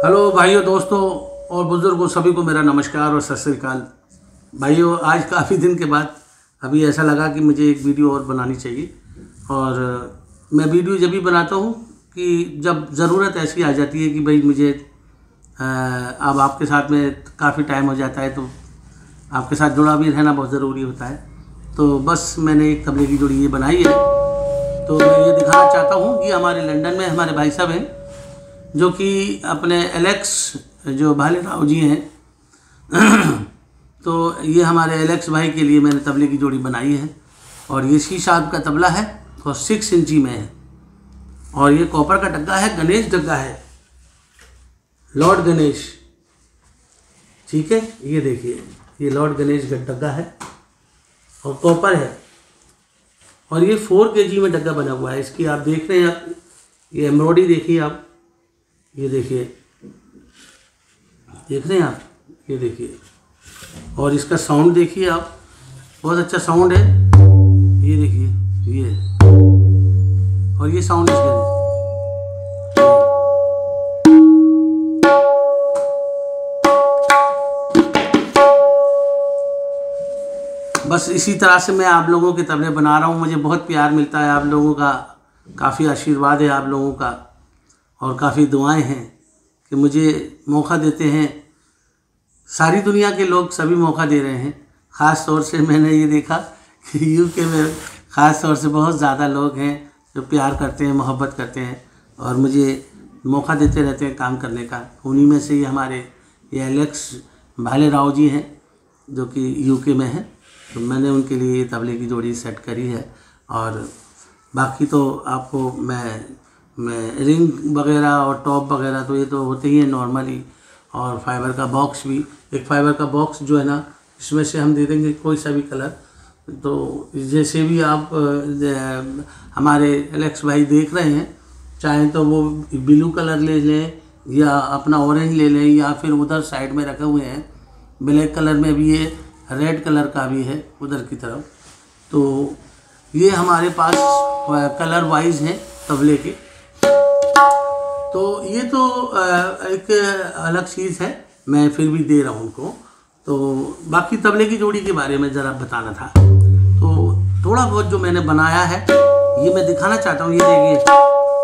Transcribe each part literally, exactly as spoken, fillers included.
Hello भाइयों, दोस्तों और बुज़ुर्गों, सभी को मेरा नमस्कार और सत श्री अकाल। भाइयों, आज काफ़ी दिन के बाद अभी ऐसा लगा कि मुझे एक वीडियो और बनानी चाहिए। और मैं वीडियो जब भी बनाता हूँ कि जब ज़रूरत ऐसी आ जाती है कि भाई मुझे अब आपके साथ में काफ़ी टाइम हो जाता है, तो आपके साथ जुड़ा भी रहना बहुत ज़रूरी होता है। तो बस मैंने एक तबले की जोड़ी ये बनाई है। तो मैं ये दिखाना चाहता हूँ कि हमारे लंदन में हमारे भाई साहब हैं जो कि अपने एलेक्स जो भाले राव जी हैं तो ये हमारे एलेक्स भाई के लिए मैंने तबले की जोड़ी बनाई है। और ये सी शार्प का तबला है और सिक्स इंची में है। और ये कॉपर का डग्गा है, गणेश डग्गा है, लॉर्ड गणेश। ठीक है, ये देखिए, ये लॉर्ड गणेश का डग्गा है और कॉपर है। और ये फोर के जी में डग्गा बना हुआ है। इसकी आप देख रहे हैं, ये एम्ब्रॉयडरी देखिए आप, ये देखिए, देख रहे हैं आप, ये देखिए। और इसका साउंड देखिए आप, बहुत अच्छा साउंड है। ये देखिए, ये और ये साउंड इसके, बस इसी तरह से मैं आप लोगों के तबले बना रहा हूँ। मुझे बहुत प्यार मिलता है आप लोगों का, काफ़ी आशीर्वाद है आप लोगों का और काफ़ी दुआएं हैं कि मुझे मौका देते हैं। सारी दुनिया के लोग सभी मौका दे रहे हैं। ख़ास तौर से मैंने ये देखा कि यूके में ख़ास तौर से बहुत ज़्यादा लोग हैं जो प्यार करते हैं, मोहब्बत करते हैं और मुझे मौका देते रहते हैं काम करने का। उन्हीं में से ये हमारे ये एलेक्स भाले राव जी हैं जो कि यूके में हैं। तो मैंने उनके लिए ये तबले की जोड़ी सेट करी है। और बाकी तो आपको मैं मैं रिंग वगैरह और टॉप वगैरह तो ये तो होते ही हैं नॉर्मली। और फाइबर का बॉक्स भी, एक फाइबर का बॉक्स जो है ना, इसमें से हम दे देंगे कोई सा भी कलर। तो जैसे भी आप हमारे एलेक्स भाई देख रहे हैं, चाहें तो वो ब्लू कलर ले लें या अपना ऑरेंज ले लें, या फिर उधर साइड में रखे हुए हैं ब्लैक कलर में भी, ये रेड कलर का भी है उधर की तरफ। तो ये हमारे पास कलर वाइज हैं तबले के। तो ये तो एक अलग चीज़ है, मैं फिर भी दे रहा हूँ उनको। तो बाकी तबले की जोड़ी के बारे में ज़रा बताना था। तो थोड़ा बहुत जो मैंने बनाया है ये मैं दिखाना चाहता हूँ। ये देखिए,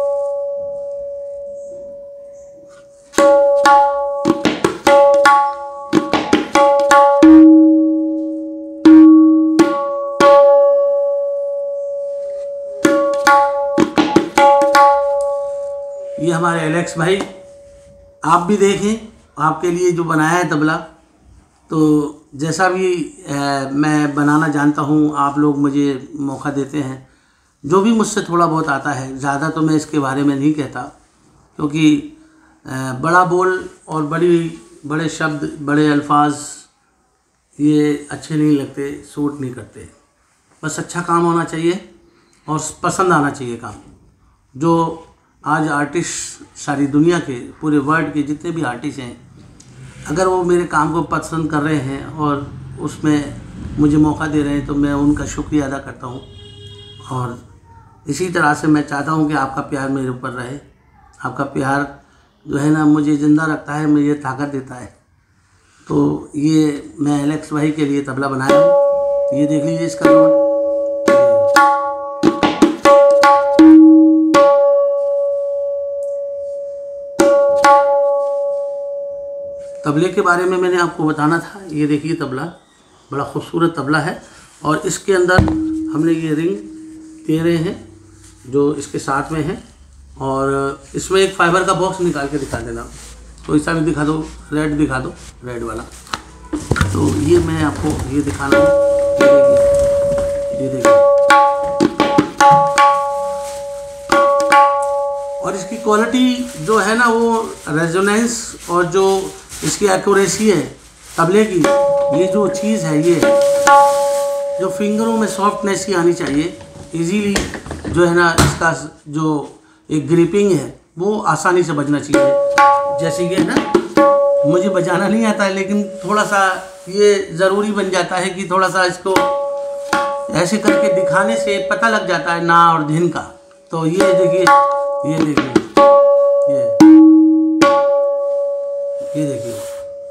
ये हमारे एलेक्स भाई, आप भी देखें, आपके लिए जो बनाया है तबला। तो जैसा भी आ, मैं बनाना जानता हूँ, आप लोग मुझे मौका देते हैं। जो भी मुझसे थोड़ा बहुत आता है, ज़्यादा तो मैं इसके बारे में नहीं कहता, क्योंकि आ, बड़ा बोल और बड़ी बड़े शब्द, बड़े अल्फाज ये अच्छे नहीं लगते, सूट नहीं करते। बस अच्छा काम होना चाहिए और पसंद आना चाहिए काम। जो आज आर्टिस्ट सारी दुनिया के, पूरे वर्ल्ड के जितने भी आर्टिस्ट हैं, अगर वो मेरे काम को पसंद कर रहे हैं और उसमें मुझे मौका दे रहे हैं, तो मैं उनका शुक्रिया अदा करता हूँ। और इसी तरह से मैं चाहता हूँ कि आपका प्यार मेरे ऊपर रहे। आपका प्यार जो है ना, मुझे ज़िंदा रखता है, मुझे ताकत देता है। तो ये मैं एलेक्स भाई के लिए तबला बनाया हूँ। ये देख लीजिए इसका नोट। तबले के बारे में मैंने आपको बताना था। ये देखिए तबला, बड़ा खूबसूरत तबला है। और इसके अंदर हमने ये रिंग दे रहे हैं जो इसके साथ में है। और इसमें एक फाइबर का बॉक्स निकाल के दिखा देना, तो ऐसा भी दिखा दो, रेड दिखा दो, रेड वाला। तो ये मैं आपको ये दिखाना हूँ। ये देखिए, ये देखिए। और इसकी क्वालिटी जो है ना, वो रेजोनेंस और जो इसकी एक्यूरेसी है तबले की, ये जो चीज़ है, ये जो फिंगरों में सॉफ्टनेस ही आनी चाहिए। इजीली जो है ना, इसका जो एक ग्रिपिंग है वो आसानी से बजना चाहिए। जैसे ये है ना, मुझे बजाना नहीं आता है, लेकिन थोड़ा सा ये ज़रूरी बन जाता है कि थोड़ा सा इसको ऐसे करके दिखाने से पता लग जाता है ना और धिन का। तो ये देखिए, ये देखिए, ये ये देखिए।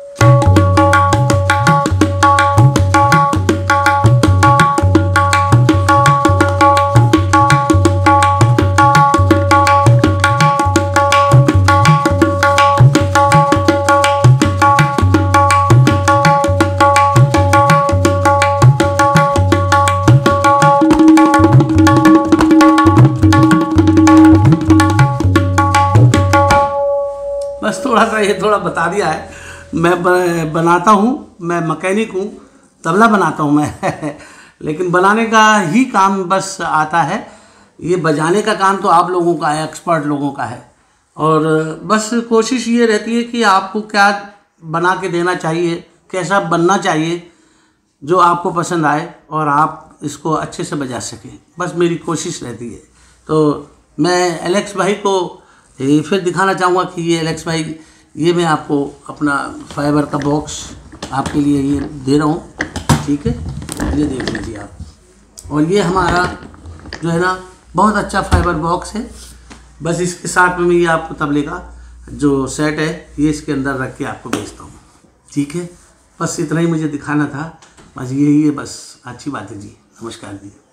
बस थोड़ा सा ये थोड़ा बता दिया है। मैं बनाता हूँ, मैं मैकेनिक हूँ, तबला बनाता हूँ मैं लेकिन बनाने का ही काम बस आता है। ये बजाने का काम तो आप लोगों का है, एक्सपर्ट लोगों का है। और बस कोशिश ये रहती है कि आपको क्या बना के देना चाहिए, कैसा बनना चाहिए जो आपको पसंद आए और आप इसको अच्छे से बजा सकें, बस मेरी कोशिश रहती है। तो मैं एलेक्स भाई को ये फिर दिखाना चाहूँगा कि ये एलेक्स भाई, ये मैं आपको अपना फाइबर का बॉक्स आपके लिए ये दे रहा हूँ, ठीक है, ये देख लीजिए आप। और ये हमारा जो है ना बहुत अच्छा फाइबर बॉक्स है। बस इसके साथ में मैं ये आपको तबले का जो सेट है ये इसके अंदर रख के आपको भेजता हूँ, ठीक है। बस इतना ही मुझे दिखाना था, बस यही है, बस अच्छी बात है जी। नमस्कार जी।